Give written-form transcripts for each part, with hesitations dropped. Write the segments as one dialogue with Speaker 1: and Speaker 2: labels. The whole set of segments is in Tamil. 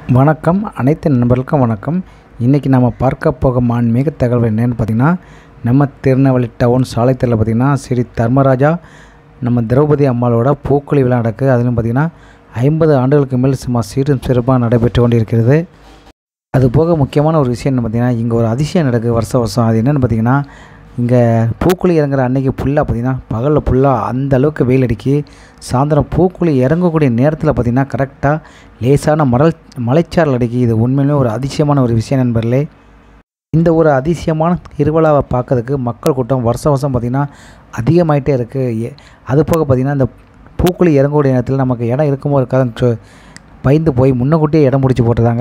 Speaker 1: வணக்கம். அனைத்து நண்பர்களுக்கும் வணக்கம். இன்றைக்கி நம்ம பார்க்க போகும் ஆன்மீக தகவல் என்னென்னு பார்த்திங்கன்னா, நம்ம திருநெல்வேலி டவுன் சாலை தெருவில் பார்த்திங்கன்னா ஸ்ரீ தர்மராஜா நம்ம திரௌபதி அம்மாளோட பூக்குழி விழா நடக்குது. அதிலும் பார்த்திங்கன்னா 50 ஆண்டுகளுக்கு மேல் சும்மா சீரும் சிறப்பாக நடைபெற்று கொண்டு இருக்கிறது. அதுபோக முக்கியமான ஒரு விஷயம் என்ன பார்த்திங்கன்னா, இங்கே ஒரு அதிசயம் நடக்குது வருஷம். அது என்னென்னு பார்த்திங்கன்னா, இங்கே பூக்குழி இறங்குற அன்றைக்கி ஃபுல்லாக பார்த்திங்கன்னா பகலில் ஃபுல்லாக அந்த அளவுக்கு வெயில் அடிக்கி, சாயந்தரம் பூக்குழி இறங்கக்கூடிய நேரத்தில் பார்த்திங்கன்னா கரெக்டாக லேசான மலைச்சாரல் அடிக்கி. இது உண்மையிலுமே ஒரு அதிசயமான ஒரு விஷயம் நண்பர்களே. இந்த ஒரு அதிசயமான திருவிழாவை பார்க்கறதுக்கு மக்கள் கூட்டம் வருஷம் பார்த்திங்கன்னா அதிகமாகிட்டே இருக்குது. அது போக பார்த்திங்கன்னா இந்த பூக்குழி இறங்கக்கூடிய நேரத்தில் நமக்கு இடம் இருக்குமோ இருக்காதுன்னு பயந்து போய் முன்னக்கூட்டியே இடம் பிடிச்சி போட்டுருந்தாங்க.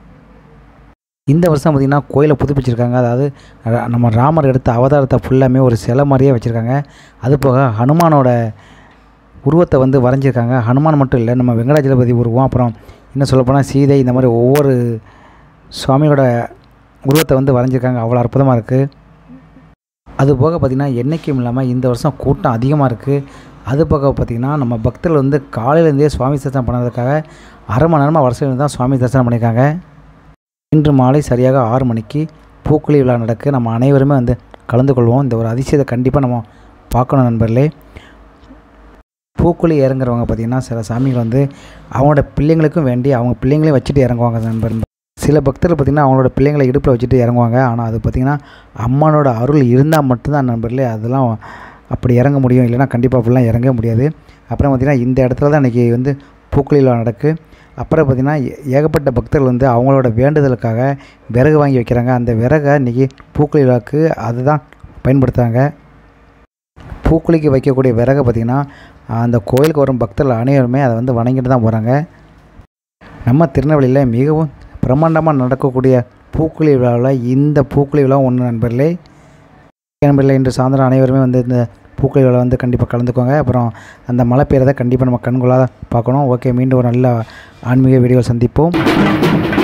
Speaker 1: இந்த வருஷம் பார்த்திங்கன்னா கோயிலை புதுப்பிச்சிருக்காங்க. அதாவது நம்ம ராமர் எடுத்த அவதாரத்தை ஃபுல்லாமே ஒரு சிலை மாதிரியே வச்சுருக்காங்க. அது போக ஹனுமானோட உருவத்தை வரைஞ்சிருக்காங்க. ஹனுமான் மட்டும் இல்லை, நம்ம வெங்கடாஜலபதி உருவம், அப்புறம் இன்னும் சொல்லப்போனால் சீதை, இந்த மாதிரி ஒவ்வொரு சுவாமியோட உருவத்தை வரைஞ்சிருக்காங்க. அவ்வளோ அற்புதமாக இருக்குது. அதுபோக பார்த்திங்கன்னா என்றைக்கும் இல்லாமல் இந்த வருஷம் கூட்டம் அதிகமாக இருக்குது. அது போக பார்த்திங்கன்னா நம்ம பக்தர்கள் காலையிலேருந்தே சுவாமி தரிசனம் பண்ணுறதுக்காக அரை மணி நேரமாக வருஷம் தான் சுவாமி தரிசனம் பண்ணியிருக்காங்க. இன்று மாலை சரியாக 6 மணிக்கு பூக்குழி விழா நடக்கு. நம்ம அனைவருமே கலந்து கொள்வோம். இந்த ஒரு அதிசயத்தை கண்டிப்பாக நம்ம பார்க்கணும் நண்பர்களே. பூக்குழி இறங்குறவங்க பார்த்திங்கன்னா சில சாமிகள் அவங்களோட பிள்ளைங்களுக்கும் வேண்டி அவங்க பிள்ளைங்களையும் வச்சுட்டு இறங்குவாங்க நண்பர்கள். சில பக்தர்கள் பார்த்திங்கன்னா அவங்களோட பிள்ளைங்களை இடுப்பில் வச்சுட்டு இறங்குவாங்க. ஆனால் அது பார்த்திங்கன்னா அம்மனோட அருள் இருந்தால் மட்டும்தான் நண்பர்களே அதெல்லாம் அப்படி இறங்க முடியும். இல்லைனா கண்டிப்பாக அப்படிலாம் இறங்க முடியாது. அப்புறம் பார்த்திங்கன்னா இந்த இடத்துல தான் இன்றைக்கி பூக்குழி விழா நடக்கு. அப்புறம் பார்த்திங்கன்னா ஏகப்பட்ட பக்தர்கள் அவங்களோட வேண்டுதலுக்காக விறகு வாங்கி வைக்கிறாங்க. அந்த விறகை இன்றைக்கி பூக்குழி விழாவுக்கு அதுதான் பயன்படுத்துகிறாங்க. பூக்குழிக்கு வைக்கக்கூடிய விறகை பார்த்திங்கன்னா அந்த கோயிலுக்கு வரும் பக்தர்கள் அனைவருமே அதை வணங்கிட்டு தான் போகிறாங்க. நம்ம திருநெல்வேலியில் மிகவும் பிரம்மாண்டமாக நடக்கக்கூடிய பூக்குழி விழாவில் இந்த பூக்குழி விழா ஒன்று நண்பர்களே. இன்று சாயந்தரம் அனைவருமே இந்த பூக்குழி விழா கண்டிப்பாக கலந்துக்கோங்க. அப்புறம் அந்த மழை பெய்யறதை கண்டிப்பாக நம்ம கண்கொள்ளாத பார்க்கணும். ஓகே, மீண்டும் ஒரு நல்ல ஆன்மீக வீடியோ சந்திப்போம்.